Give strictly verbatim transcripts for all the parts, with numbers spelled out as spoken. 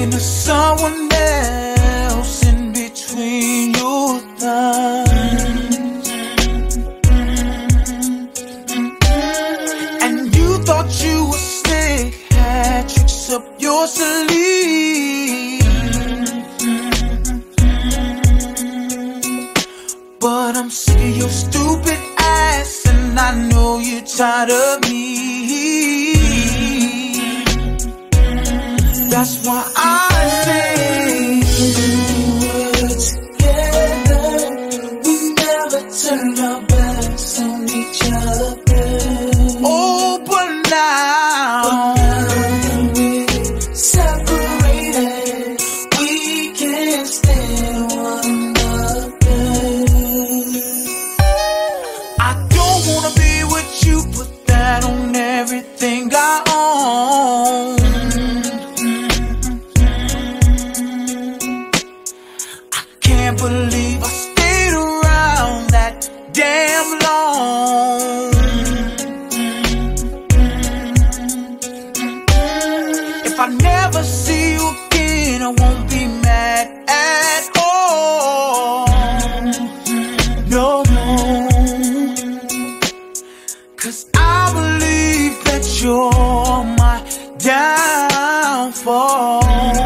thinking of someone else in between your thighs. And you thought you were slick, had tricks up your sleeve. But I'm sick of your stupid ass, and I know you're tired of me. That's why I say we were together, we never turned our backs on each other. Oh, but now, but now that we're separated, we can't stand one another. I don't wanna be with you, put that on everything I own. Can't believe I stayed around that damn long. If I never see you again, I won't be mad at all. No, no, 'cause I believe that you're my downfall.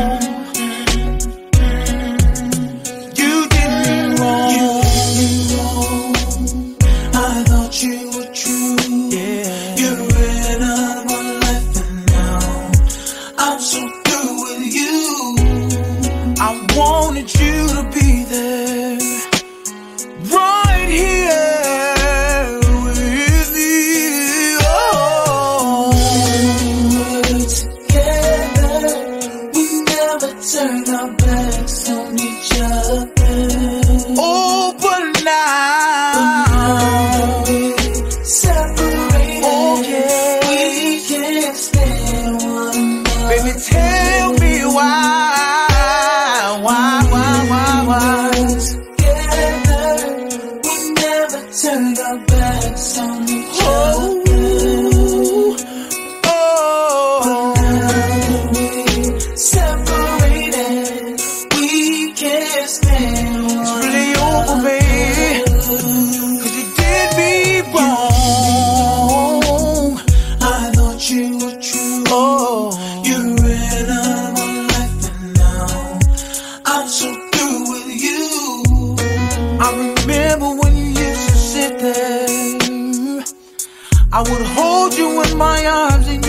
I wanted you to be there, right here with me. Oh, we were together, we never turned our backs on each other. Oh, but now, but now we're separated. Oh, yeah. We can't stand one another. Baby, tell me why. Turned our backs on each other. Oh, oh. But now that we're separated, we can't stand one. It's really over, baby, 'cause you did me wrong. I thought you were true. Oh, you ran out of my life, and now I'm so through with you. I remember when you used to sit there, I would hold you in my arms and